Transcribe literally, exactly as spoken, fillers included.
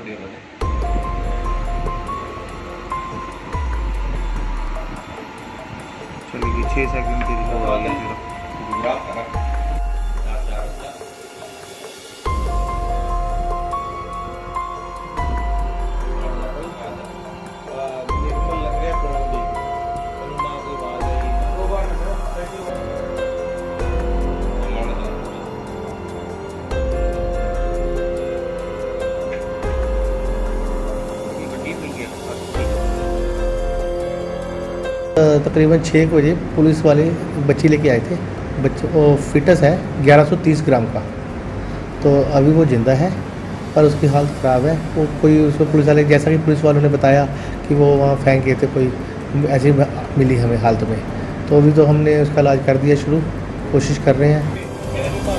चलिए छः सेकंड के लिए आ गया तकरीबन छः बजे पुलिस वाले बच्ची लेके आए थे। बच्चे वो फिटस है ग्यारह सौ तीस ग्राम का, तो अभी वो जिंदा है पर उसकी हालत ख़राब है। वो कोई उसको पुलिस वाले, जैसा कि पुलिस वालों ने बताया कि वो वहाँ फेंक गए थे, कोई ऐसी मिली हमें हालत में। तो अभी तो हमने उसका इलाज कर दिया शुरू, कोशिश कर रहे हैं।